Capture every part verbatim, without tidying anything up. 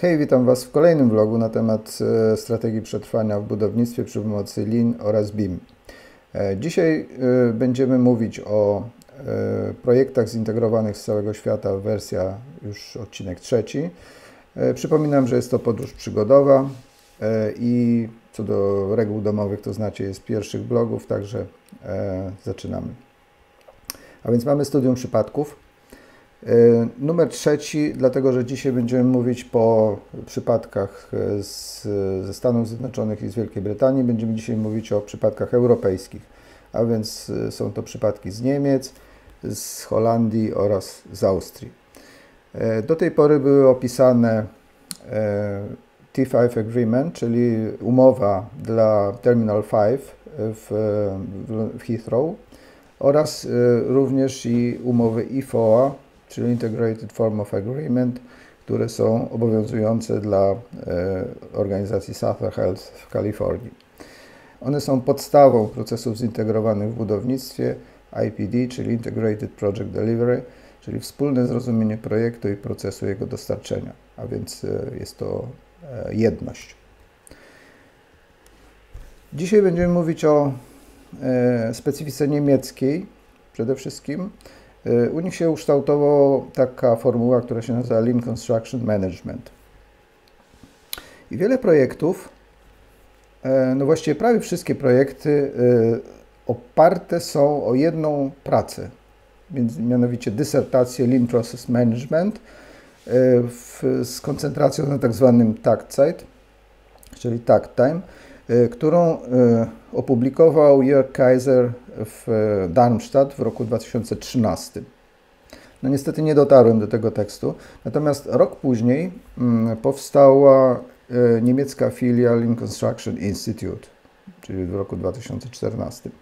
Hej, witam Was w kolejnym vlogu na temat e, strategii przetrwania w budownictwie przy pomocy Lean oraz B I M. E, dzisiaj e, będziemy mówić o e, projektach zintegrowanych z całego świata, wersja już odcinek trzeci. E, przypominam, że jest to podróż przygodowa e, i co do reguł domowych to znacie jest z pierwszych vlogów, także e, zaczynamy. A więc mamy studium przypadków. Numer trzeci, dlatego że dzisiaj będziemy mówić po przypadkach z, ze Stanów Zjednoczonych i z Wielkiej Brytanii. Będziemy dzisiaj mówić o przypadkach europejskich, a więc są to przypadki z Niemiec, z Holandii oraz z Austrii. Do tej pory były opisane T pięć Agreement, czyli umowa dla Terminal pięć w, w Heathrow oraz również i umowy I F O A, czyli Integrated Form of Agreement, które są obowiązujące dla e, organizacji Southern Health w Kalifornii. One są podstawą procesów zintegrowanych w budownictwie I P D, czyli Integrated Project Delivery, czyli wspólne zrozumienie projektu i procesu jego dostarczenia, a więc e, jest to e, jedność. Dzisiaj będziemy mówić o e, specyfice niemieckiej przede wszystkim. U nich się ukształtowała taka formuła, która się nazywa Lean Construction Management. I wiele projektów, no właściwie prawie wszystkie projekty oparte są o jedną pracę, więc mianowicie dysertację Lean Process Management w, z koncentracją na tak zwanym Taktzeit, czyli Takt Time, którą opublikował Jörg Kaiser w Darmstadt w roku dwa tysiące trzynastym. No niestety nie dotarłem do tego tekstu, natomiast rok później powstała niemiecka filia Lean Construction Institute, czyli w roku dwa tysiące czternastym.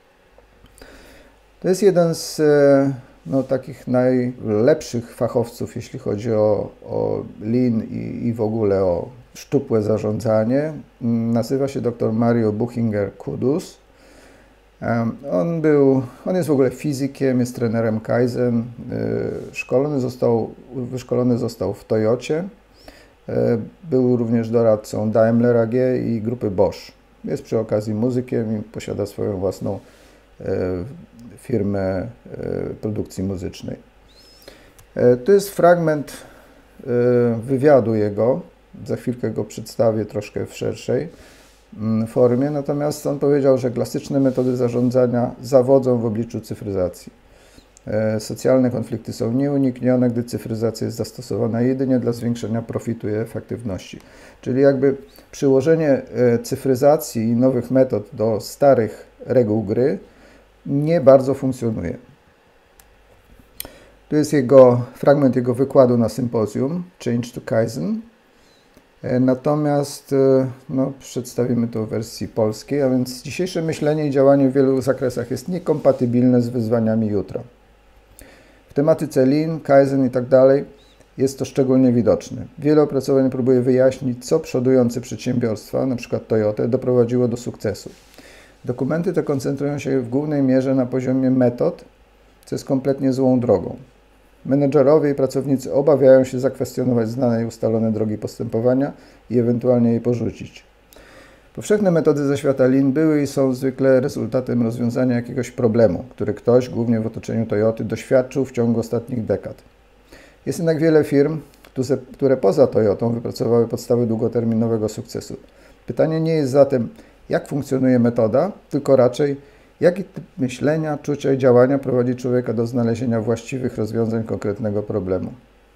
To jest jeden z no, takich najlepszych fachowców, jeśli chodzi o, o Lean i, i w ogóle o szczupłe zarządzanie. Nazywa się dr Mario Buchinger-Kudus. On był, on jest w ogóle fizykiem, jest trenerem Kaizen. Szkolony został, wyszkolony został w Toyocie. Był również doradcą Daimler A G i grupy Bosch. Jest przy okazji muzykiem i posiada swoją własną firmę produkcji muzycznej. To jest fragment wywiadu jego. Za chwilkę go przedstawię troszkę w szerszej formie, natomiast on powiedział, że klasyczne metody zarządzania zawodzą w obliczu cyfryzacji. Socjalne konflikty są nieuniknione, gdy cyfryzacja jest zastosowana jedynie dla zwiększenia profitu i efektywności. Czyli jakby przyłożenie cyfryzacji i nowych metod do starych reguł gry nie bardzo funkcjonuje. Tu jest jego, fragment jego wykładu na sympozjum Change to Kaizen. Natomiast no, przedstawimy to w wersji polskiej, a więc dzisiejsze myślenie i działanie w wielu zakresach jest niekompatybilne z wyzwaniami jutra. W tematyce Lean, Kaizen i tak dalej jest to szczególnie widoczne. Wiele opracowań próbuje wyjaśnić, co przodujące przedsiębiorstwa, np. Toyota, doprowadziło do sukcesu. Dokumenty te koncentrują się w głównej mierze na poziomie metod, co jest kompletnie złą drogą. Menedżerowie i pracownicy obawiają się zakwestionować znane i ustalone drogi postępowania i ewentualnie je porzucić. Powszechne metody ze świata Lean były i są zwykle rezultatem rozwiązania jakiegoś problemu, który ktoś, głównie w otoczeniu Toyoty, doświadczył w ciągu ostatnich dekad. Jest jednak wiele firm, które poza Toyotą wypracowały podstawy długoterminowego sukcesu. Pytanie nie jest zatem, jak funkcjonuje metoda, tylko raczej, jaki typ myślenia, czucia i działania prowadzi człowieka do znalezienia właściwych rozwiązań konkretnego problemu.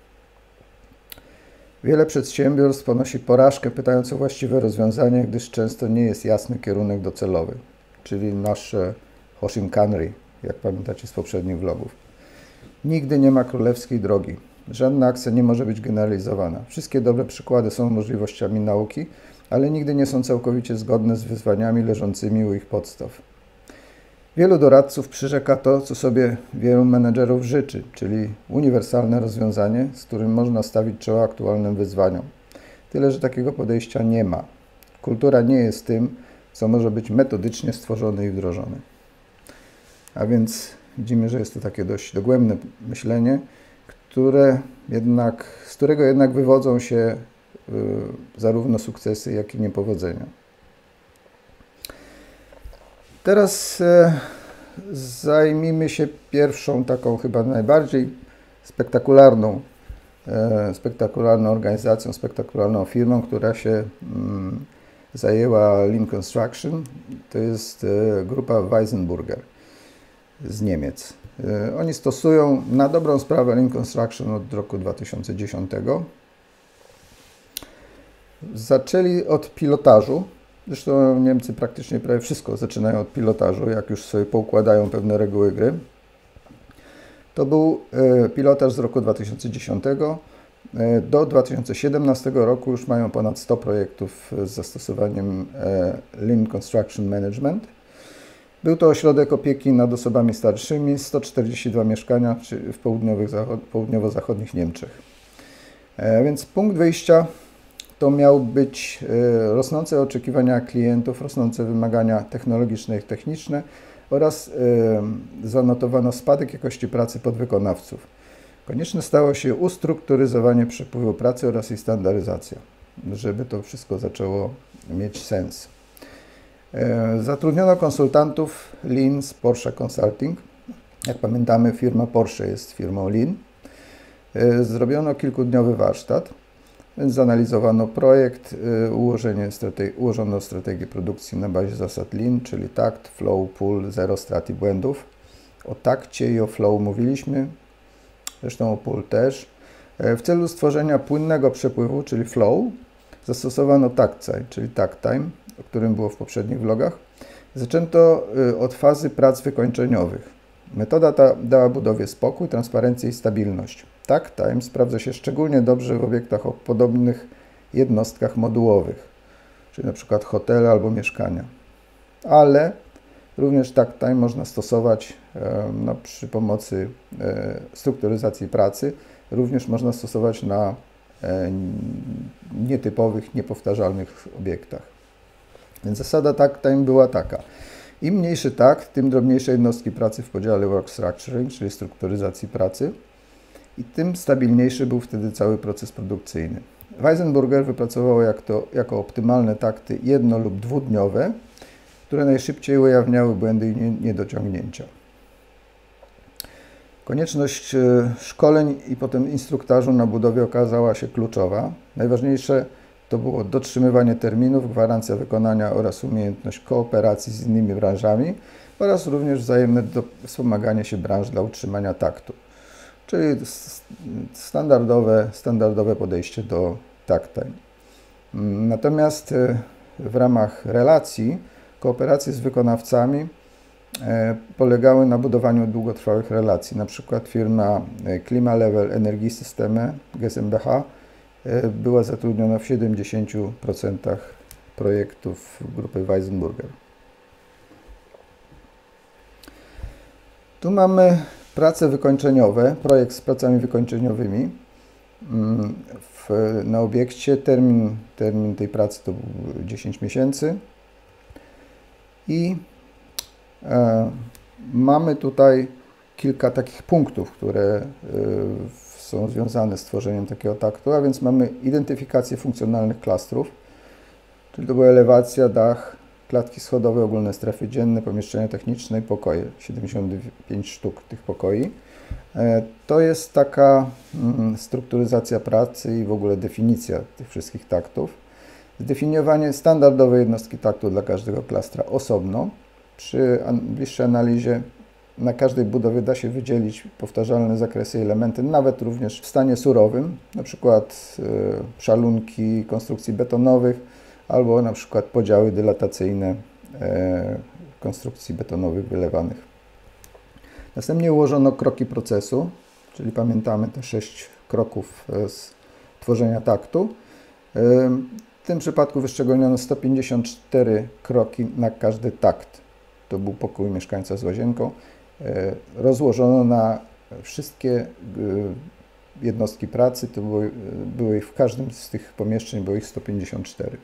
Wiele przedsiębiorstw ponosi porażkę, pytając o właściwe rozwiązanie, gdyż często nie jest jasny kierunek docelowy, czyli nasze Hoshinkanri, jak pamiętacie z poprzednich vlogów. Nigdy nie ma królewskiej drogi. Żadna akcja nie może być generalizowana. Wszystkie dobre przykłady są możliwościami nauki, ale nigdy nie są całkowicie zgodne z wyzwaniami leżącymi u ich podstaw. Wielu doradców przyrzeka to, co sobie wielu menedżerów życzy, czyli uniwersalne rozwiązanie, z którym można stawić czoła aktualnym wyzwaniom. Tyle, że takiego podejścia nie ma. Kultura nie jest tym, co może być metodycznie stworzone i wdrożone. A więc widzimy, że jest to takie dość dogłębne myślenie, które jednak, z którego jednak wywodzą się zarówno sukcesy, jak i niepowodzenia. Teraz zajmijmy się pierwszą taką chyba najbardziej spektakularną, spektakularną organizacją, spektakularną firmą, która się zajęła Lean Construction. To jest grupa Weisenburger z Niemiec. Oni stosują na dobrą sprawę Lean Construction od roku dwa tysiące dziesiątego. Zaczęli od pilotażu. Zresztą Niemcy praktycznie prawie wszystko zaczynają od pilotażu, jak już sobie poukładają pewne reguły gry. To był pilotaż z roku dwa tysiące dziesiątego. Do dwa tysiące siedemnastego roku już mają ponad sto projektów z zastosowaniem Lean Construction Management. Był to ośrodek opieki nad osobami starszymi, sto czterdzieści dwa mieszkania w południowych, południowo-zachodnich Niemczech. Więc punkt wyjścia to miał być rosnące oczekiwania klientów, rosnące wymagania technologiczne i techniczne oraz zanotowano spadek jakości pracy podwykonawców. Konieczne stało się ustrukturyzowanie przepływu pracy oraz jej standaryzacja, żeby to wszystko zaczęło mieć sens. Zatrudniono konsultantów Lean z Porsche Consulting. Jak pamiętamy, firma Porsche jest firmą Lean. Zrobiono kilkudniowy warsztat, więc zanalizowano projekt, ułożenie strategi- ułożono strategię produkcji na bazie zasad Lean, czyli takt, flow, pull, zero strat i błędów. O takcie i o flow mówiliśmy, zresztą o pull też. W celu stworzenia płynnego przepływu, czyli flow, zastosowano takt, czyli takt time, o którym było w poprzednich vlogach. Zaczęto od fazy prac wykończeniowych. Metoda ta dała budowie spokój, transparencję i stabilność. Takt time sprawdza się szczególnie dobrze w obiektach o podobnych jednostkach modułowych, czyli na przykład hotele albo mieszkania. Ale również takt time można stosować no, przy pomocy e, strukturyzacji pracy. Również można stosować na e, nietypowych, niepowtarzalnych obiektach. Więc zasada takt time była taka. Im mniejszy takt, tym drobniejsze jednostki pracy w podziale work structuring, czyli strukturyzacji pracy, i tym stabilniejszy był wtedy cały proces produkcyjny. Weisenburger wypracował jak to, jako optymalne takty jedno- lub dwudniowe, które najszybciej ujawniały błędy i niedociągnięcia. Konieczność szkoleń i potem instruktażu na budowie okazała się kluczowa. Najważniejsze to było dotrzymywanie terminów, gwarancja wykonania oraz umiejętność kooperacji z innymi branżami oraz również wzajemne wspomaganie się branż dla utrzymania taktu. Czyli standardowe, standardowe podejście do takt time. Natomiast w ramach relacji, kooperacji z wykonawcami polegały na budowaniu długotrwałych relacji. Na przykład firma Klima Level Energiesysteme G S m b H była zatrudniona w siedemdziesięciu procentach projektów grupy Weisenburger. Tu mamy prace wykończeniowe, projekt z pracami wykończeniowymi. W, na obiekcie termin, termin tej pracy to był dziesięć miesięcy. I e, mamy tutaj kilka takich punktów, które e, są związane z tworzeniem takiego taktu, a więc mamy identyfikację funkcjonalnych klastrów, czyli to była elewacja, dach, klatki schodowe, ogólne strefy dzienne, pomieszczenia techniczne i pokoje. siedemdziesiąt pięć sztuk tych pokoi. To jest taka strukturyzacja pracy i w ogóle definicja tych wszystkich taktów. Zdefiniowanie standardowej jednostki taktu dla każdego klastra osobno. Przy bliższej analizie na każdej budowie da się wydzielić powtarzalne zakresy i elementy, nawet również w stanie surowym, na przykład szalunki konstrukcji betonowych, albo na przykład podziały dylatacyjne konstrukcji betonowych wylewanych. Następnie ułożono kroki procesu, czyli pamiętamy te sześć kroków z tworzenia taktu. W tym przypadku wyszczególniono sto pięćdziesiąt cztery kroki na każdy takt. To był pokój mieszkańca z łazienką. Rozłożono na wszystkie jednostki pracy, to były, były w każdym z tych pomieszczeń było ich sto pięćdziesiąt cztery.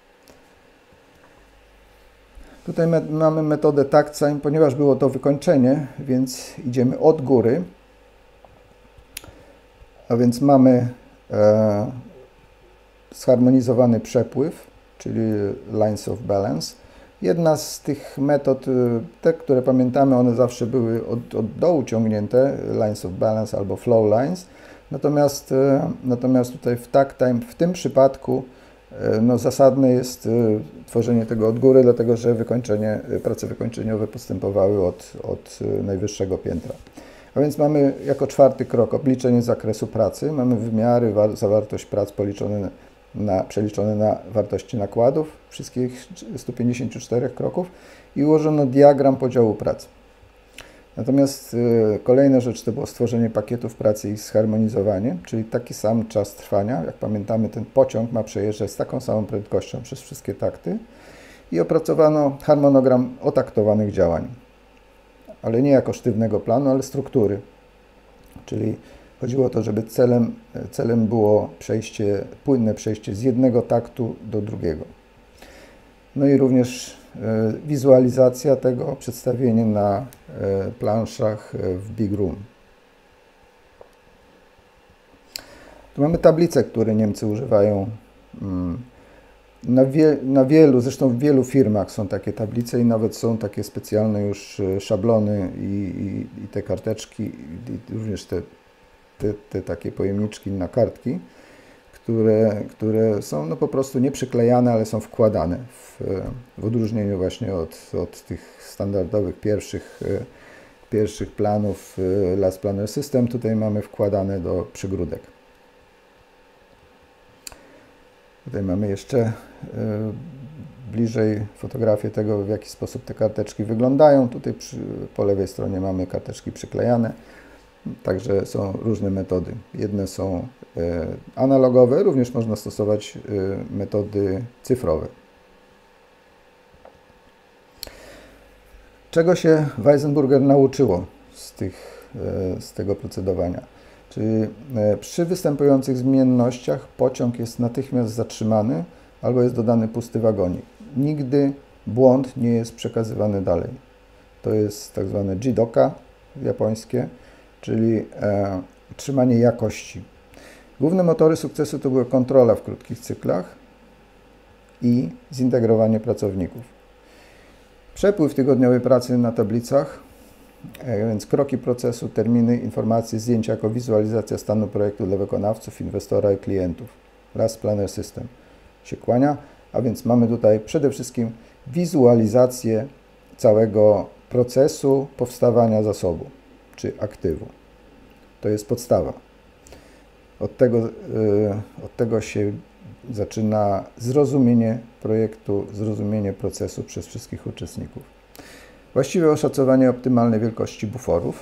Tutaj me mamy metodę takt time, ponieważ było to wykończenie, więc idziemy od góry. A więc mamy e, zharmonizowany przepływ, czyli lines of balance. Jedna z tych metod, te, które pamiętamy, one zawsze były od, od dołu ciągnięte, lines of balance albo flow lines. Natomiast, natomiast tutaj w takt-time, w tym przypadku, no, zasadne jest tworzenie tego od góry, dlatego że wykończenie, prace wykończeniowe postępowały od, od najwyższego piętra. A więc mamy jako czwarty krok obliczenie zakresu pracy. Mamy wymiary, zawartość prac policzone na, przeliczone na wartości nakładów wszystkich stu pięćdziesięciu czterech kroków i ułożono diagram podziału pracy. Natomiast y, kolejna rzecz to było stworzenie pakietów pracy i ich zharmonizowanie, czyli taki sam czas trwania. Jak pamiętamy, ten pociąg ma przejeżdżać z taką samą prędkością przez wszystkie takty i opracowano harmonogram otaktowanych działań. Ale nie jako sztywnego planu, ale struktury. Czyli chodziło o to, żeby celem, celem było przejście, płynne przejście z jednego taktu do drugiego. No i również e, wizualizacja tego, przedstawienie na e, planszach w Big Room. Tu mamy tablice, które Niemcy używają mm, na, wie, na wielu, zresztą w wielu firmach są takie tablice i nawet są takie specjalne już szablony i, i, i te karteczki, i również te, te, te takie pojemniczki na kartki, które, które są no po prostu nie przyklejane, ale są wkładane w, w odróżnieniu właśnie od, od tych standardowych pierwszych, pierwszych planów Last Planner System. Tutaj mamy wkładane do przygródek. Tutaj mamy jeszcze y, bliżej fotografię tego, w jaki sposób te karteczki wyglądają. Tutaj przy, po lewej stronie mamy karteczki przyklejane. Także są różne metody. Jedne są y, analogowe, również można stosować y, metody cyfrowe. Czego się Weisenburger nauczyło z, tych, y, z tego procedowania? Czyli przy występujących zmiennościach pociąg jest natychmiast zatrzymany albo jest dodany pusty wagonik. Nigdy błąd nie jest przekazywany dalej. To jest tak zwane jidoka japońskie, czyli e, trzymanie jakości. Główne motory sukcesu to była kontrola w krótkich cyklach i zintegrowanie pracowników. Przepływ tygodniowej pracy na tablicach, więc kroki procesu, terminy, informacje, zdjęcia jako wizualizacja stanu projektu dla wykonawców, inwestora i klientów. Last Planner System się kłania, a więc mamy tutaj przede wszystkim wizualizację całego procesu powstawania zasobu, czy aktywu. To jest podstawa. Od tego, yy, od tego się zaczyna zrozumienie projektu, zrozumienie procesu przez wszystkich uczestników. Właściwe oszacowanie optymalnej wielkości buforów.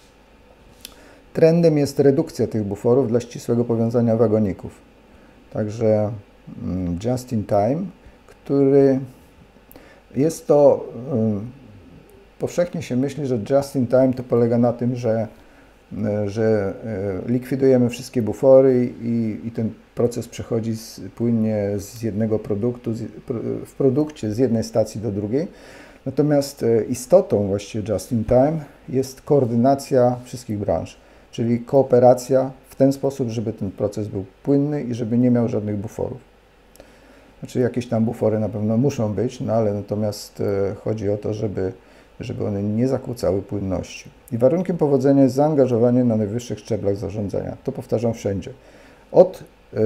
Trendem jest redukcja tych buforów dla ścisłego powiązania wagoników. Także just in time, który jest to, powszechnie się myśli, że just in time to polega na tym, że, że likwidujemy wszystkie bufory i, i ten proces przechodzi z, płynnie z jednego produktu, z, w produkcie z jednej stacji do drugiej. Natomiast istotą właściwie just in time jest koordynacja wszystkich branż, czyli kooperacja w ten sposób, żeby ten proces był płynny i żeby nie miał żadnych buforów. Znaczy jakieś tam bufory na pewno muszą być, no ale natomiast chodzi o to, żeby, żeby one nie zakłócały płynności. I warunkiem powodzenia jest zaangażowanie na najwyższych szczeblach zarządzania. To powtarzam wszędzie. Od y,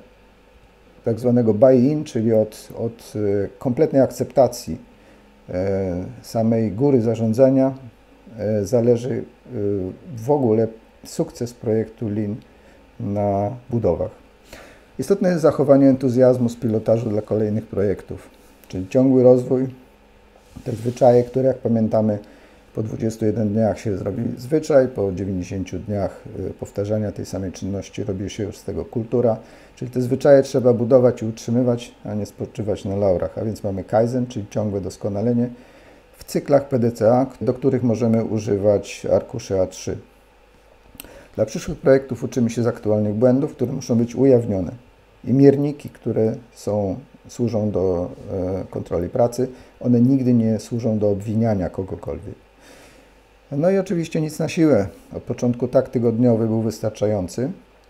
tak zwanego buy-in, czyli od, od y, kompletnej akceptacji samej góry zarządzania zależy w ogóle sukces projektu Lean na budowach. Istotne jest zachowanie entuzjazmu z pilotażu dla kolejnych projektów, czyli ciągły rozwój, te zwyczaje, które jak pamiętamy po dwudziestu jeden dniach się zrobi zwyczaj, po dziewięćdziesięciu dniach powtarzania tej samej czynności robi się już z tego kultura, czyli te zwyczaje trzeba budować i utrzymywać, a nie spoczywać na laurach, a więc mamy Kaizen, czyli ciągłe doskonalenie w cyklach P D C A, do których możemy używać arkuszy A trzy. Dla przyszłych projektów uczymy się z aktualnych błędów, które muszą być ujawnione i mierniki, które są, służą do e, kontroli pracy, one nigdy nie służą do obwiniania kogokolwiek. No i oczywiście nic na siłę. Od początku tak tygodniowy był wystarczający,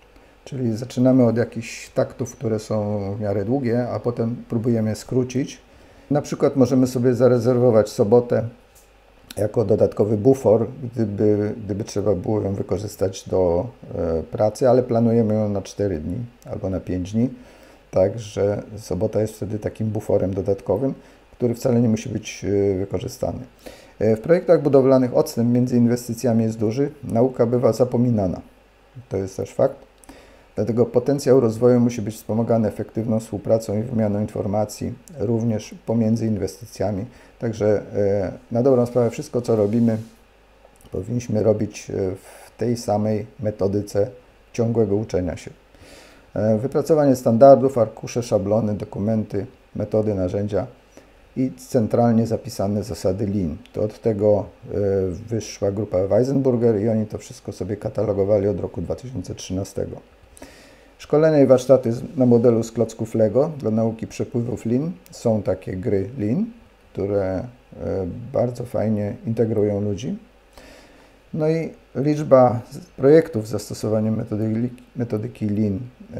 Czyli zaczynamy od jakichś taktów, które są w miarę długie, a potem próbujemy skrócić. Na przykład możemy sobie zarezerwować sobotę jako dodatkowy bufor, gdyby, gdyby trzeba było ją wykorzystać do e, pracy, ale planujemy ją na cztery dni albo na pięć dni. Także sobota jest wtedy takim buforem dodatkowym, który wcale nie musi być e, wykorzystany. E, w projektach budowlanych odstęp między inwestycjami jest duży, nauka bywa zapominana. To jest też fakt. Dlatego potencjał rozwoju musi być wspomagany efektywną współpracą i wymianą informacji, również pomiędzy inwestycjami. Także na dobrą sprawę wszystko, co robimy, powinniśmy robić w tej samej metodyce ciągłego uczenia się. Wypracowanie standardów, arkusze, szablony, dokumenty, metody, narzędzia i centralnie zapisane zasady Lean. To od tego wyszła grupa Weisenburger i oni to wszystko sobie katalogowali od roku dwa tysiące trzynastego. Szkolenia i warsztaty na modelu z klocków Lego dla nauki przepływów Lean. Są takie gry Lean, które bardzo fajnie integrują ludzi. No i liczba projektów z zastosowaniem metodyki, metodyki Lean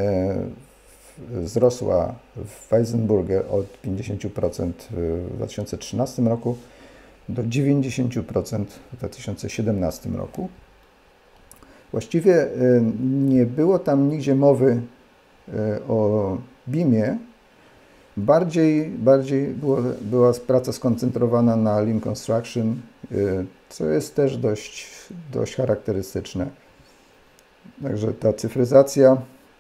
wzrosła w Weisenburger od pięćdziesięciu procent w dwa tysiące trzynastym roku do dziewięćdziesięciu procent w dwa tysiące siedemnastym roku. Właściwie nie było tam nigdzie mowy o BIM-ie. Bardziej, bardziej było, była praca skoncentrowana na Lean Construction, co jest też dość, dość charakterystyczne. Także ta cyfryzacja,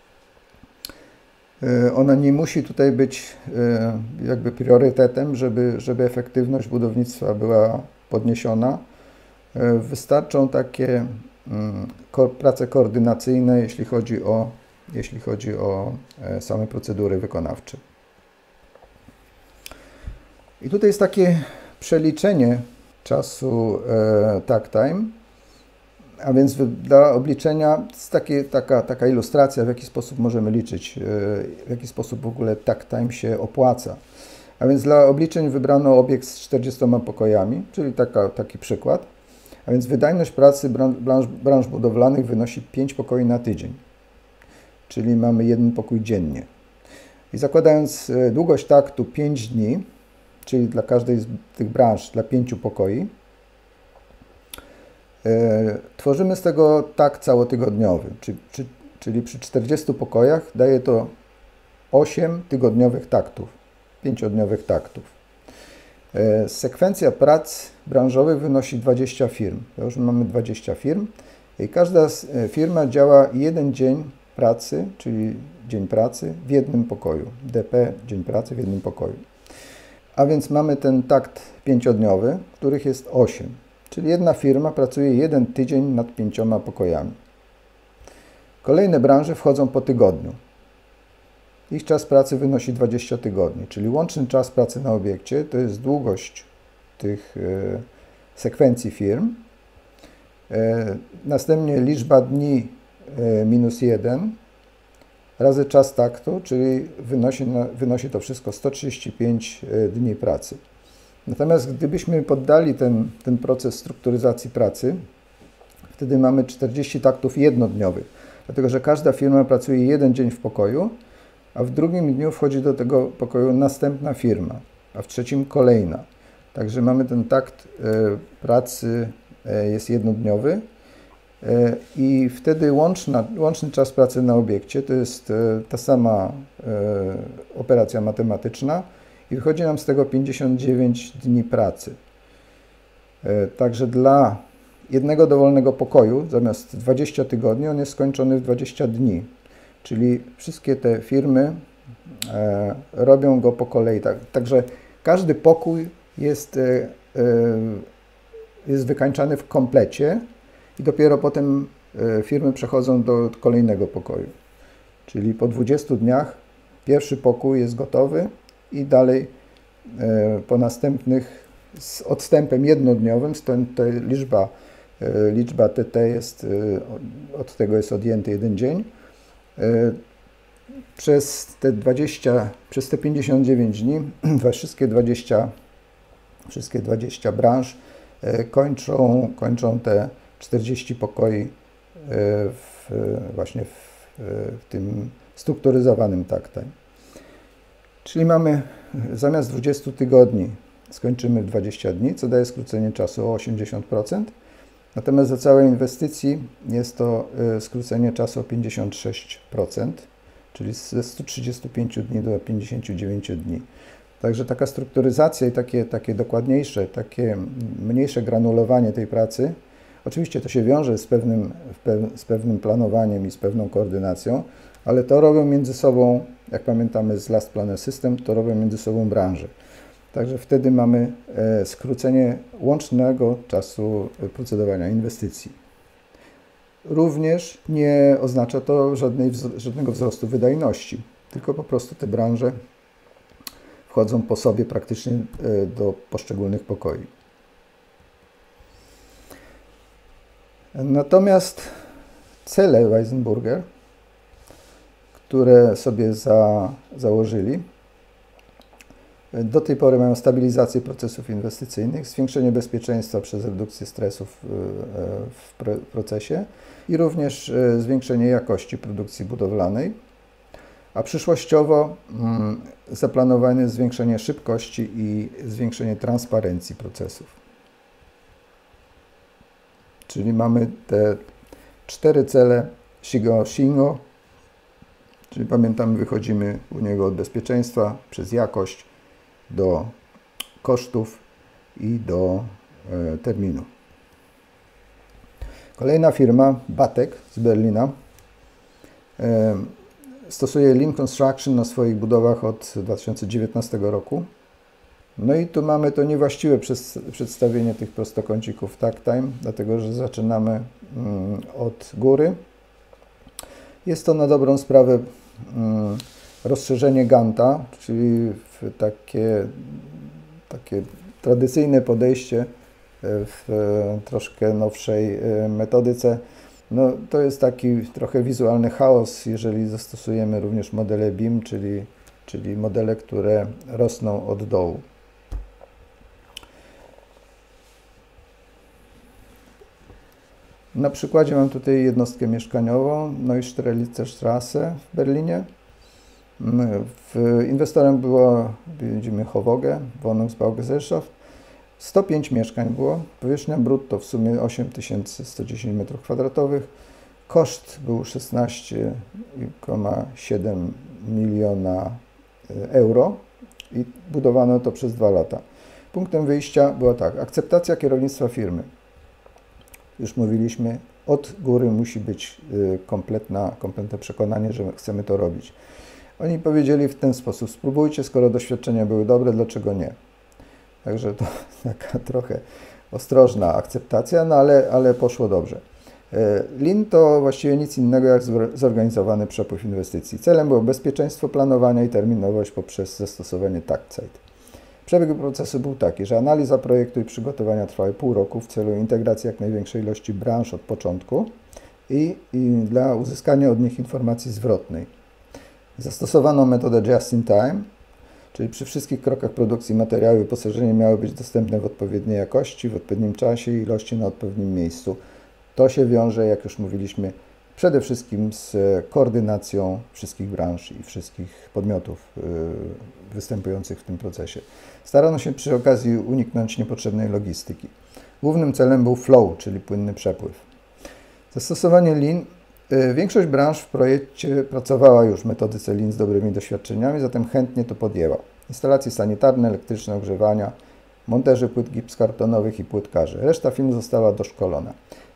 ona nie musi tutaj być jakby priorytetem, żeby, żeby efektywność budownictwa była podniesiona. Wystarczą takie prace koordynacyjne, jeśli chodzi o, jeśli chodzi o same procedury wykonawcze. I tutaj jest takie przeliczenie czasu e, takt time, a więc dla obliczenia jest takie, taka, taka ilustracja, w jaki sposób możemy liczyć, e, w jaki sposób w ogóle takt time się opłaca. A więc dla obliczeń wybrano obiekt z czterdziestoma pokojami, czyli taka, taki przykład. A więc wydajność pracy branż, branż budowlanych wynosi pięć pokoi na tydzień, czyli mamy jeden pokój dziennie. I zakładając długość taktu pięć dni, czyli dla każdej z tych branż dla pięciu pokoi, e, tworzymy z tego takt całotygodniowy, czyli, czy, czyli przy czterdziestu pokojach daje to osiem tygodniowych taktów, pięciodniowych taktów. E, sekwencja prac branżowych wynosi dwadzieścia firm. To już mamy dwadzieścia firm i każda firma działa jeden dzień pracy, czyli dzień pracy w jednym pokoju. D P, dzień pracy w jednym pokoju. A więc mamy ten takt pięciodniowy, których jest osiem. Czyli jedna firma pracuje jeden tydzień nad pięcioma pokojami. Kolejne branże wchodzą po tygodniu. Ich czas pracy wynosi dwadzieścia tygodni, czyli łączny czas pracy na obiekcie to jest długość tych e, sekwencji firm. E, następnie liczba dni e, minus jeden razy czas taktu, czyli wynosi, wynosi to wszystko sto trzydzieści pięć dni pracy. Natomiast gdybyśmy poddali ten, ten proces strukturyzacji pracy, wtedy mamy czterdzieści taktów jednodniowych, dlatego że każda firma pracuje jeden dzień w pokoju, a w drugim dniu wchodzi do tego pokoju następna firma, a w trzecim kolejna. Także mamy ten takt pracy jest jednodniowy. I wtedy łączna, łączny czas pracy na obiekcie to jest ta sama operacja matematyczna i wychodzi nam z tego pięćdziesiąt dziewięć dni pracy. Także dla jednego dowolnego pokoju zamiast dwudziestu tygodni on jest skończony w dwadzieścia dni. Czyli wszystkie te firmy robią go po kolei. Także każdy pokój jest, jest wykańczany w komplecie. I dopiero potem firmy przechodzą do kolejnego pokoju. Czyli po dwudziestu dniach pierwszy pokój jest gotowy i dalej po następnych z odstępem jednodniowym, stąd ta liczba, liczba T T jest, od tego jest odjęty jeden dzień. Przez te dwadzieścia, przez te pięćdziesiąt dziewięć dni wszystkie dwadzieścia, wszystkie dwadzieścia branż kończą, kończą te czterdzieści pokoi w, właśnie w, w tym strukturyzowanym takt-time. Czyli mamy zamiast dwudziestu tygodni skończymy w dwadzieścia dni, co daje skrócenie czasu o osiemdziesiąt procent. Natomiast do całej inwestycji jest to skrócenie czasu o pięćdziesiąt sześć procent, czyli ze stu trzydziestu pięciu dni do pięćdziesięciu dziewięciu dni. Także taka strukturyzacja i takie, takie dokładniejsze, takie mniejsze granulowanie tej pracy, oczywiście to się wiąże z pewnym, z pewnym planowaniem i z pewną koordynacją, ale to robią między sobą, jak pamiętamy z Last Planner System, to robią między sobą branże. Także wtedy mamy skrócenie łącznego czasu procedowania inwestycji. Również nie oznacza to żadnej, żadnego wzrostu wydajności, tylko po prostu te branże wchodzą po sobie praktycznie do poszczególnych pokoi. Natomiast cele Weisenburger, które sobie za, założyli, do tej pory mają stabilizację procesów inwestycyjnych, zwiększenie bezpieczeństwa przez redukcję stresów w procesie i również zwiększenie jakości produkcji budowlanej, a przyszłościowo zaplanowane jest zwiększenie szybkości i zwiększenie transparencji procesów. Czyli mamy te cztery cele Shigo Shingo, czyli pamiętamy, wychodzimy u niego od bezpieczeństwa przez jakość do kosztów i do e, terminu. Kolejna firma, Batek z Berlina, e, stosuje Lean Construction na swoich budowach od dwa tysiące dziewiętnastego roku. No i tu mamy to niewłaściwe przedstawienie tych prostokącików takt-time, dlatego że zaczynamy mm, od góry. Jest to na dobrą sprawę mm, rozszerzenie Ganta, czyli w takie, takie tradycyjne podejście w troszkę nowszej metodyce. No, to jest taki trochę wizualny chaos, jeżeli zastosujemy również modele B I M, czyli, czyli modele, które rosną od dołu. Na przykładzie mam tutaj jednostkę mieszkaniową, Neustrelitzer Straße w Berlinie. W, inwestorem było, widzimy, Howoge, Wohnungsbaugesellschaft. sto pięć mieszkań było, powierzchnia brutto w sumie osiem tysięcy sto dziesięć metrów kwadratowych. Koszt był szesnaście przecinek siedem miliona euro i budowano to przez dwa lata. Punktem wyjścia była tak, akceptacja kierownictwa firmy. Już mówiliśmy, od góry musi być kompletna, kompletne przekonanie, że chcemy to robić. Oni powiedzieli w ten sposób, spróbujcie, skoro doświadczenia były dobre, dlaczego nie? Także to taka trochę ostrożna akceptacja, no ale, ale poszło dobrze. Lean to właściwie nic innego jak zorganizowany przepływ inwestycji. Celem było bezpieczeństwo planowania i terminowość poprzez zastosowanie takt-zeit. Przebieg procesu był taki, że analiza projektu i przygotowania trwały pół roku w celu integracji jak największej ilości branż od początku i, i dla uzyskania od nich informacji zwrotnej. Zastosowano metodę just in time, czyli przy wszystkich krokach produkcji materiału i wyposażenie miały być dostępne w odpowiedniej jakości, w odpowiednim czasie i ilości na odpowiednim miejscu. To się wiąże, jak już mówiliśmy, przede wszystkim z koordynacją wszystkich branż i wszystkich podmiotów występujących w tym procesie. Starano się przy okazji uniknąć niepotrzebnej logistyki. Głównym celem był flow, czyli płynny przepływ. Zastosowanie Lean. Większość branż w projekcie pracowała już w metodyce Lean z dobrymi doświadczeniami, zatem chętnie to podjęła. Instalacje sanitarne, elektryczne, ogrzewania, monterzy płyt gipskartonowych i płytkarzy. Reszta firm została doszkolona.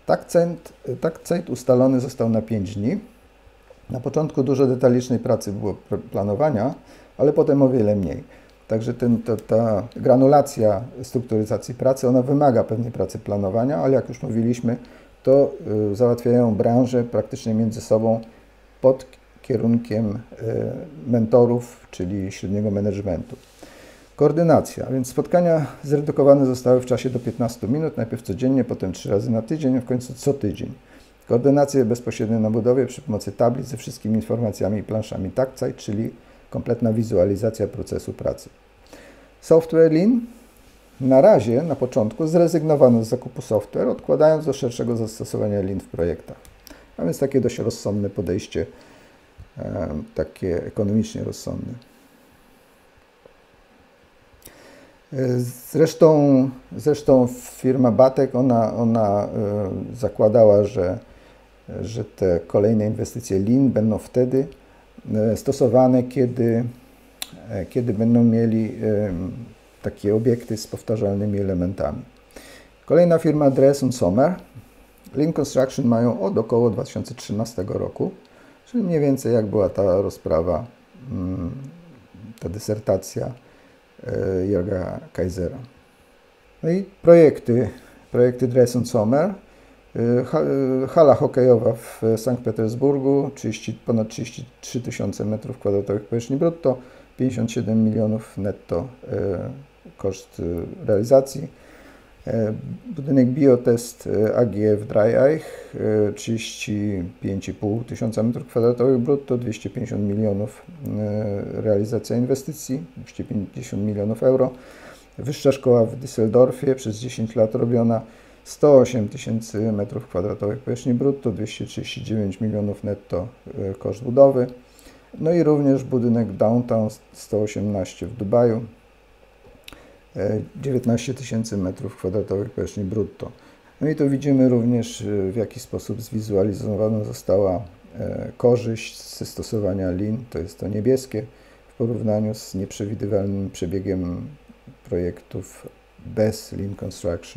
Takt-zeit ustalony został na pięć dni. Na początku dużo detalicznej pracy było planowania, ale potem o wiele mniej. Także ten, to, ta granulacja strukturyzacji pracy, ona wymaga pewnej pracy planowania, ale jak już mówiliśmy, to y, załatwiają branże praktycznie między sobą pod kierunkiem y, mentorów, czyli średniego managementu. Koordynacja, więc spotkania zredukowane zostały w czasie do piętnastu minut, najpierw codziennie, potem trzy razy na tydzień, a w końcu co tydzień. Koordynację bezpośrednio na budowie przy pomocy tablic ze wszystkimi informacjami i planszami takt-zeit, czyli kompletna wizualizacja procesu pracy. Software Lean. Na razie, na początku, zrezygnowano z zakupu software, odkładając do szerszego zastosowania Lean w projektach. A więc takie dość rozsądne podejście, takie ekonomicznie rozsądne. Zresztą, zresztą firma Batek, ona, ona zakładała, że, że te kolejne inwestycje Lean będą wtedy stosowane, kiedy, kiedy będą mieli takie obiekty z powtarzalnymi elementami. Kolejna firma Dress and Sommer. Lean Construction mają od około dwa tysiące trzynastego roku, czyli mniej więcej jak była ta rozprawa, ta dysertacja Jörga Kaisera. No i projekty, projekty Dress and Sommer. Hala hokejowa w Sankt Petersburgu, trzydzieści, ponad trzydzieści trzy tysiące metrów kwadratowych powierzchni brutto, pięćdziesiąt siedem milionów netto koszt realizacji. Budynek Biotest A G F Dreieich, trzydzieści pięć i pół tysiąca metrów kwadratowych brutto, dwieście pięćdziesiąt milionów realizacja inwestycji, dwieście pięćdziesiąt milionów euro. Wyższa szkoła w Düsseldorfie, przez dziesięć lat robiona, sto osiem tysięcy metrów kwadratowych powierzchni brutto, dwieście trzydzieści dziewięć milionów netto koszt budowy. No i również budynek Downtown sto osiemnaście w Dubaju, dziewiętnaście tysięcy metrów kwadratowych powierzchni brutto. No i tu widzimy również, w jaki sposób zwizualizowana została korzyść ze stosowania Lean, to jest to niebieskie, w porównaniu z nieprzewidywalnym przebiegiem projektów bez Lean Construction.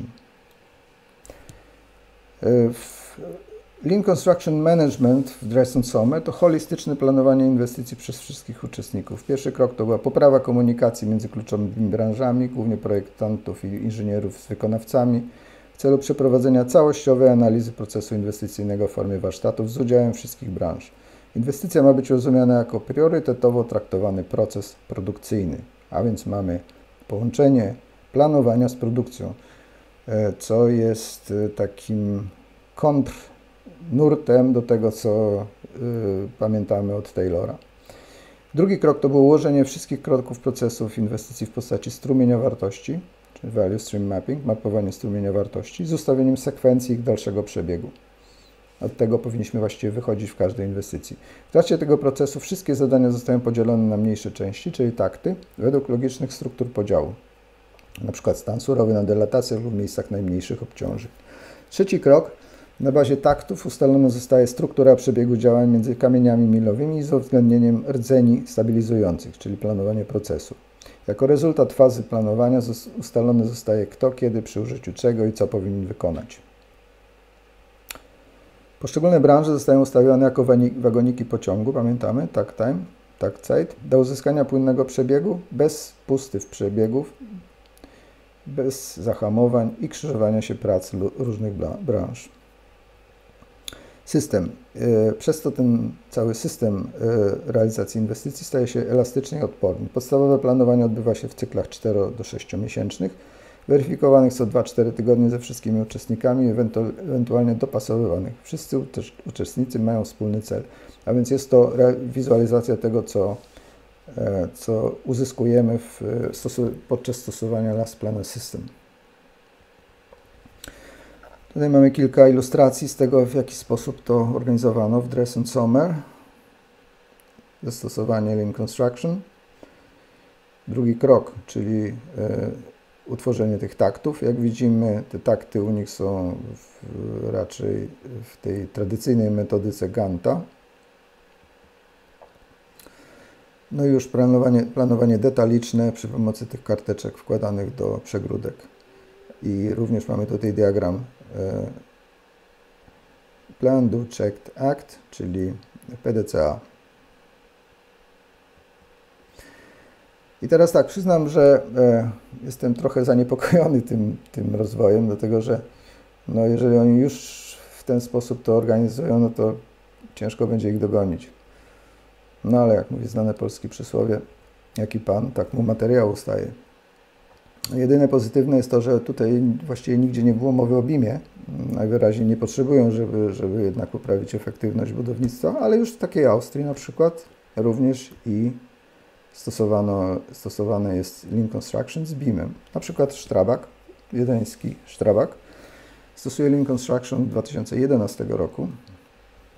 Lean Construction Management w Dress and Sommer to holistyczne planowanie inwestycji przez wszystkich uczestników. Pierwszy krok to była poprawa komunikacji między kluczowymi branżami, głównie projektantów i inżynierów z wykonawcami, w celu przeprowadzenia całościowej analizy procesu inwestycyjnego w formie warsztatów z udziałem wszystkich branż. Inwestycja ma być rozumiana jako priorytetowo traktowany proces produkcyjny, a więc mamy połączenie planowania z produkcją, co jest takim kontr-nurtem do tego, co y, pamiętamy od Taylora. Drugi krok to było ułożenie wszystkich kroków procesów inwestycji w postaci strumienia wartości, czyli Value Stream Mapping, mapowanie strumienia wartości, z ustawieniem sekwencji ich dalszego przebiegu. Od tego powinniśmy właściwie wychodzić w każdej inwestycji. W trakcie tego procesu wszystkie zadania zostają podzielone na mniejsze części, czyli takty, według logicznych struktur podziału. Na przykład stan surowy na delatacjach lub miejscach najmniejszych obciążeń. Trzeci krok. Na bazie taktów ustalona zostaje struktura przebiegu działań między kamieniami milowymi z uwzględnieniem rdzeni stabilizujących, czyli planowanie procesu. Jako rezultat fazy planowania ustalone zostaje kto, kiedy, przy użyciu czego i co powinien wykonać. Poszczególne branże zostają ustawione jako wagoniki pociągu, pamiętamy, takt time, takt zeit, do uzyskania płynnego przebiegu, bez pustych przebiegów, bez zahamowań i krzyżowania się prac różnych branż. System. Przez to ten cały system realizacji inwestycji staje się elastyczny i odporny. Podstawowe planowanie odbywa się w cyklach cztero do sześciomiesięcznych, weryfikowanych co dwa do czterech tygodnie ze wszystkimi uczestnikami, ewentualnie dopasowywanych. Wszyscy uczestnicy mają wspólny cel, a więc jest to wizualizacja tego, co, co uzyskujemy w stosu podczas stosowania Last Planner System. Tutaj mamy kilka ilustracji z tego, w jaki sposób to organizowano w Dress and Sommer. Zastosowanie Lean Construction. Drugi krok, czyli y, utworzenie tych taktów. Jak widzimy, te takty u nich są w, raczej w tej tradycyjnej metodyce Ganta. No i już planowanie, planowanie detaliczne przy pomocy tych karteczek wkładanych do przegródek. I również mamy tutaj diagram Plan, Do, Checked, Act, czyli P D C A. I teraz tak, przyznam, że e, jestem trochę zaniepokojony tym, tym rozwojem, dlatego że no, jeżeli oni już w ten sposób to organizują, no to ciężko będzie ich dogonić. No ale jak mówi znane polskie przysłowie, jaki pan, tak mu materiału staje. Jedyne pozytywne jest to, że tutaj właściwie nigdzie nie było mowy o bimie. Najwyraźniej nie potrzebują, żeby, żeby jednak poprawić efektywność budownictwa, ale już w takiej Austrii na przykład również i stosowano, stosowane jest Lean Construction z bimem. Na przykład Strabag, wiedeński Strabag, stosuje Lean Construction od dwa tysiące jedenastego roku.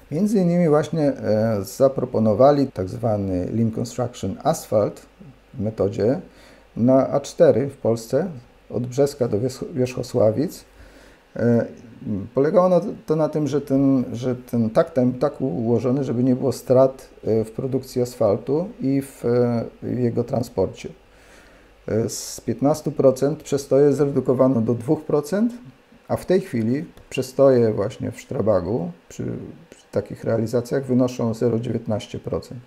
Między innymi właśnie zaproponowali tak zwany Lean Construction Asphalt w metodzie na A cztery w Polsce, od Brzeska do Wierzchosławic. Polegało to na tym, że ten, że ten tak, tak ułożony, żeby nie było strat w produkcji asfaltu i w jego transporcie. Z piętnastu procent przestoje zredukowano do dwóch procent, a w tej chwili przestoje właśnie w Strabagu przy, przy takich realizacjach wynoszą zero przecinek dziewiętnaście procent.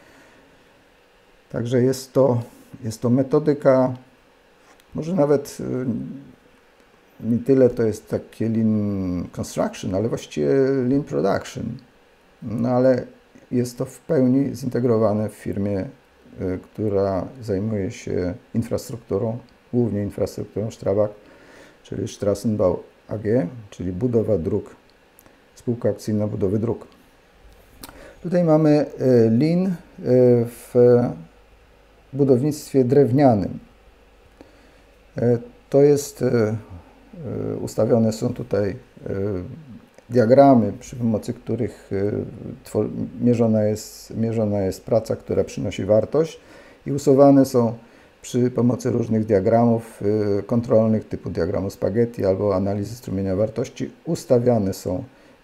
Także jest to, jest to metodyka, może nawet nie tyle to jest takie Lean Construction, ale właściwie Lean Production. No ale jest to w pełni zintegrowane w firmie, która zajmuje się infrastrukturą, głównie infrastrukturą Strabag, czyli Strassenbau A G, czyli budowa dróg, spółka akcyjna budowy dróg. Tutaj mamy Lean w budownictwie drewnianym. To jest, ustawione są tutaj diagramy, przy pomocy których mierzona jest, mierzona jest praca, która przynosi wartość, i usuwane są przy pomocy różnych diagramów kontrolnych typu diagramu spaghetti albo analizy strumienia wartości, ustawiane są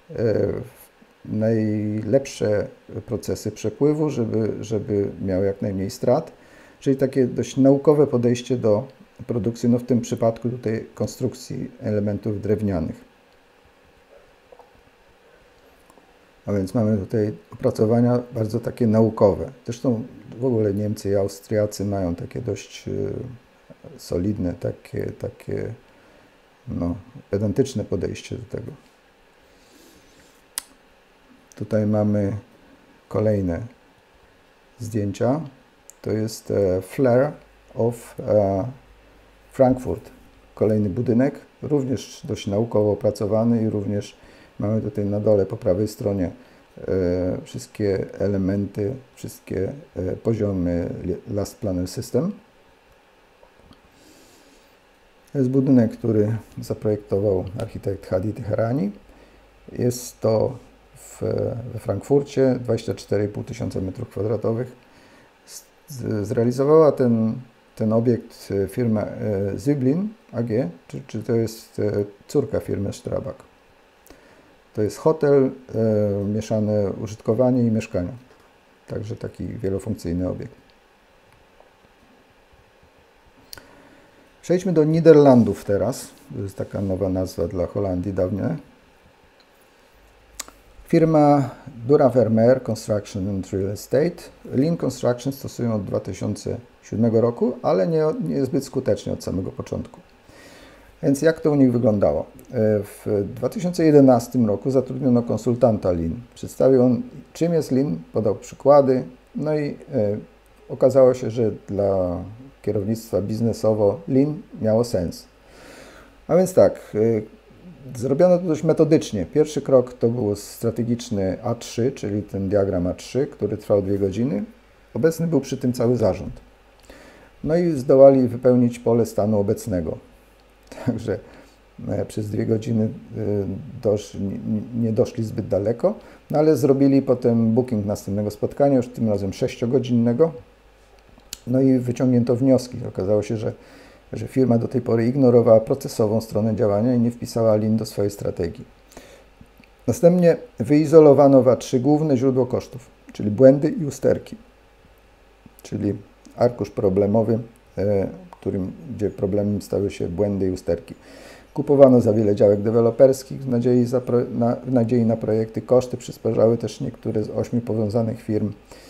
najlepsze procesy przepływu, żeby, żeby miały jak najmniej strat, czyli takie dość naukowe podejście do produkcji, no w tym przypadku tutaj konstrukcji elementów drewnianych. A więc mamy tutaj opracowania bardzo takie naukowe. Zresztą w ogóle Niemcy i Austriacy mają takie dość solidne, takie, takie no, pedantyczne podejście do tego. Tutaj mamy kolejne zdjęcia. To jest Flare of Frankfurt. Kolejny budynek, również dość naukowo opracowany i również mamy tutaj na dole po prawej stronie e, wszystkie elementy, wszystkie e, poziomy Last Planner System. To jest budynek, który zaprojektował architekt Hadi Teherani. Jest to w, we Frankfurcie, dwadzieścia cztery i pół tysiąca metrów kwadratowych. Zrealizowała ten, ten obiekt firma Züblin A G, czy, czy to jest córka firmy Strabag. To jest hotel, e, mieszane użytkowanie i mieszkania. Także taki wielofunkcyjny obiekt. Przejdźmy do Niderlandów teraz. To jest taka nowa nazwa dla Holandii dawniej. Firma Dura-Vermeer Construction and Real Estate. Lean Construction stosują od dwa tysiące siódmego roku, ale nie, nie zbyt skutecznie od samego początku. Więc jak to u nich wyglądało? W dwa tysiące jedenastym roku zatrudniono konsultanta Lean. Przedstawił on, czym jest Lean, podał przykłady, no i e, okazało się, że dla kierownictwa biznesowo Lean miało sens. A więc tak, e, zrobiono to dość metodycznie. Pierwszy krok to był strategiczny A trzy, czyli ten diagram A trzy, który trwał dwie godziny. Obecny był przy tym cały zarząd. No i zdołali wypełnić pole stanu obecnego. Także przez dwie godziny dosz, nie doszli zbyt daleko, no ale zrobili potem booking następnego spotkania, już tym razem sześciogodzinnego. No i wyciągnięto wnioski. Okazało się, że, że firma do tej pory ignorowała procesową stronę działania i nie wpisała Lean do swojej strategii. Następnie wyizolowano w A trzy główne źródło kosztów, czyli błędy i usterki, czyli arkusz problemowy, którym, gdzie problemem stały się błędy i usterki. Kupowano za wiele działek deweloperskich w nadziei, za pro, na, w nadziei na projekty. Koszty przysparzały też niektóre z ośmiu powiązanych firm.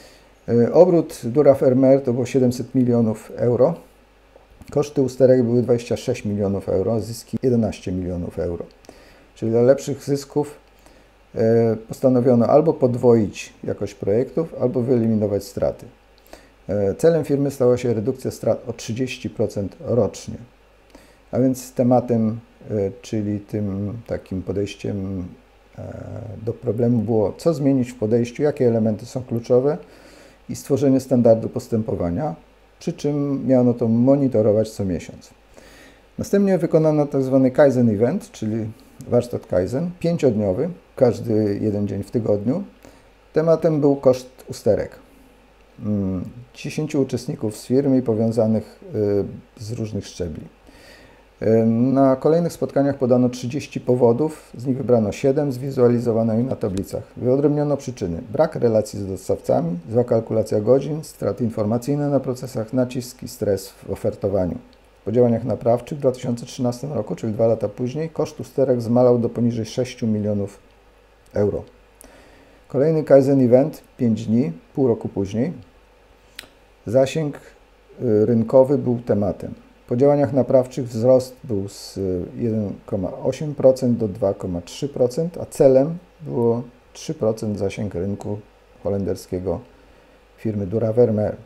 Obrót Dura-Vermeer to było siedemset milionów euro. Koszty usterek były dwadzieścia sześć milionów euro, zyski jedenaście milionów euro. Czyli dla lepszych zysków postanowiono albo podwoić jakość projektów, albo wyeliminować straty. Celem firmy stała się redukcja strat o trzydzieści procent rocznie. A więc tematem, czyli tym takim podejściem do problemu było, co zmienić w podejściu, jakie elementy są kluczowe i stworzenie standardu postępowania, przy czym miano to monitorować co miesiąc. Następnie wykonano tzw. Kaizen Event, czyli warsztat Kaizen, pięciodniowy, każdy jeden dzień w tygodniu. Tematem był koszt usterek. dziesięciu uczestników z firm i powiązanych z różnych szczebli. Na kolejnych spotkaniach podano trzydzieści powodów, z nich wybrano siedem, zwizualizowano je na tablicach. Wyodrębniono przyczyny: brak relacji z dostawcami, zła kalkulacja godzin, straty informacyjne na procesach, nacisk i stres w ofertowaniu. Po działaniach naprawczych w dwa tysiące trzynastym roku, czyli dwa lata później, koszt usterek zmalał do poniżej sześciu milionów euro. Kolejny Kaizen Event, pięć dni, pół roku później. Zasięg rynkowy był tematem. Po działaniach naprawczych wzrost był z jeden przecinek osiem procent do dwa przecinek trzy procent, a celem było trzy procent zasięg rynku holenderskiego firmy Duravermeer.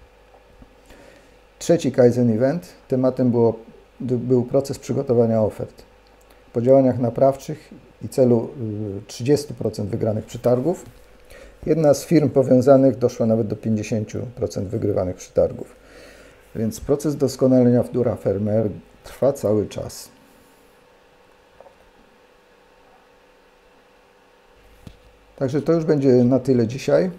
Trzeci Kaizen Event, tematem było, był proces przygotowania ofert. Po działaniach naprawczych i celu trzydziestu procent wygranych przetargów, jedna z firm powiązanych doszła nawet do pięćdziesięciu procent wygrywanych przetargów. Więc proces doskonalenia w Duravermeer trwa cały czas. Także to już będzie na tyle dzisiaj.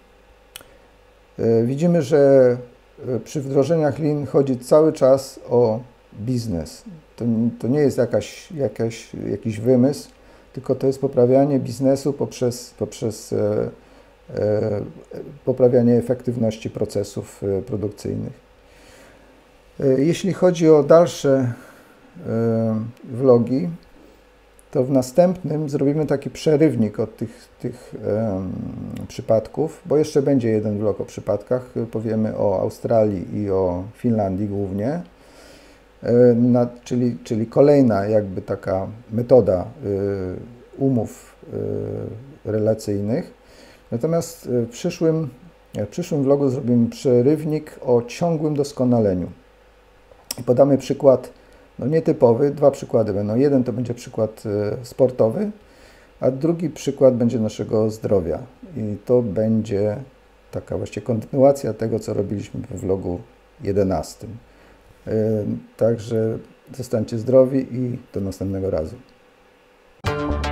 Widzimy, że przy wdrożeniach Lean chodzi cały czas o biznes. To, to nie jest jakaś, jakaś, jakiś wymysł, tylko to jest poprawianie biznesu poprzez, poprzez e, e, poprawianie efektywności procesów e, produkcyjnych. Jeśli chodzi o dalsze vlogi, to w następnym zrobimy taki przerywnik od tych, tych um, przypadków, bo jeszcze będzie jeden vlog o przypadkach. Powiemy o Australii i o Finlandii głównie, Na, czyli, czyli kolejna jakby taka metoda y, umów y, relacyjnych. Natomiast w przyszłym, w przyszłym vlogu zrobimy przerywnik o ciągłym doskonaleniu. I podamy przykład no, nietypowy, dwa przykłady będą. Jeden to będzie przykład y, sportowy, a drugi przykład będzie naszego zdrowia. I to będzie taka właściwie kontynuacja tego, co robiliśmy w vlogu jedenastym. Y, także zostańcie zdrowi i do następnego razu.